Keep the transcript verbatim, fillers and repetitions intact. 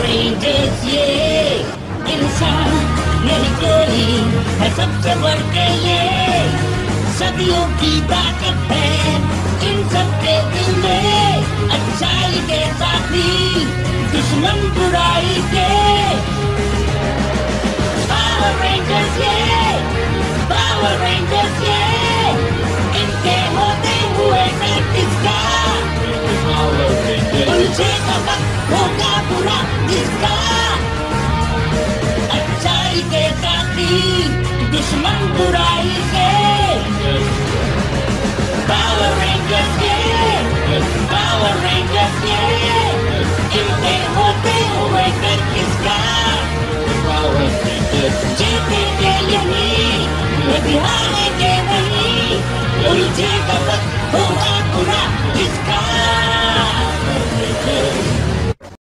strangers ये इंसान यही कोई है सबसे बढ़ के ये सदियों की ताकत है इन सबके दिल में अच्छाई के साथी